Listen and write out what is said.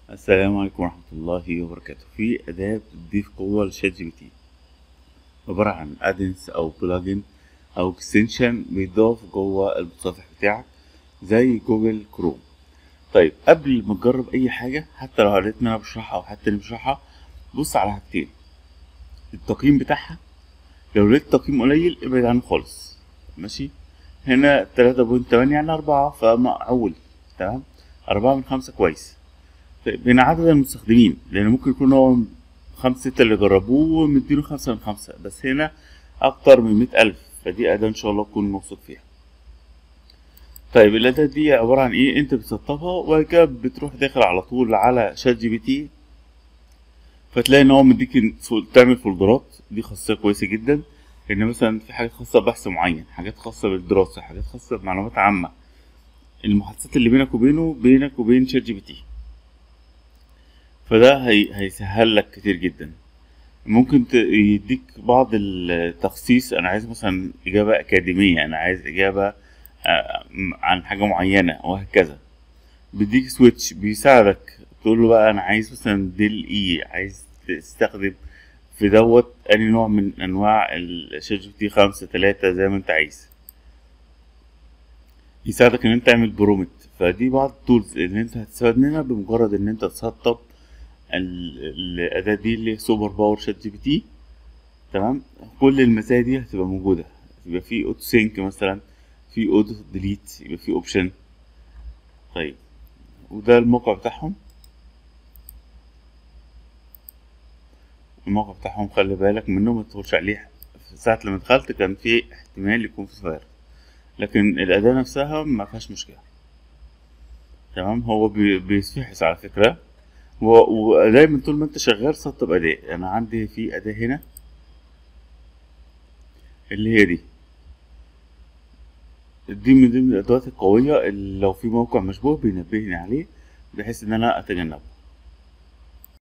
السلام عليكم ورحمة الله وبركاته. في أداة بتضيف قوة لشات جي بي تي، عبارة عن ادنس أو بلجن أو اكستنشن بيضاف جوه المتصفح بتاعك زي جوجل كروم. طيب قبل ما تجرب أي حاجة، حتى لو قريت إن أنا بشرحها أو حتى اللي بشرحها، بص على حاجتين: التقييم بتاعها. لو لقيت تقييم قليل ابعد عنه خالص. ماشي. هنا 3.8 يعني 4، فمعقول. تمام. 4 من 5 كويس. طيب هنا عدد المستخدمين، لأن ممكن يكون هو 5 6 اللي جربوه ومديله 5 من 5، بس هنا أكتر من 100 ألف، فدي أداة إن شاء الله تكون موثوق فيها. طيب الأداة دي عبارة عن إيه؟ أنت بتسطبها وبعد كده بتروح داخل على طول على شات جي بي تي، فتلاقي إن هو مديك تعمل فولدرات. دي خاصية كويسة جدا، إن مثلا في حاجات خاصة ببحث معين، حاجات خاصة بالدراسة، حاجات خاصة بمعلومات عامة، المحادثات اللي بينك وبين شات جي بي تي. فده هيسهل لك كتير جدا. ممكن يديك بعض التخصيص، انا عايز مثلا اجابة اكاديمية، انا عايز اجابة عن حاجة معينة، وهكذا. بيديك سويتش بيساعدك تقول له بقى انا عايز مثلا ديل اي، عايز تستخدم في دوت اني نوع من انواع الشات جي بي تي، 5 3 زي ما انت عايز. يساعدك ان انت تعمل برومت. فدي بعض التولز اللي انت هتستفاد منها بمجرد ان انت تسطب الاداة دي اللي هي سوبر باور شات جي بي تي. تمام. كل المزايا دي هتبقى موجودة، يبقى في اوتو سينك مثلا، في اوتو ديليت، يبقى في اوبشن. طيب، وده الموقع بتاعهم. الموقع بتاعهم خلي بالك منه، ما تدخلش عليه. في ساعة لما دخلت كان في احتمال يكون في فاير، لكن الأداة نفسها ما فيهاش مشكلة. تمام. هو بيتفحص على فكرة. ودايما طول ما انت شغال سطب أداة. أنا عندي في أداة هنا اللي هي دي من ضمن الأدوات القوية اللي لو في موقع مشبوه بينبهني عليه، بحيث إن أنا أتجنبه.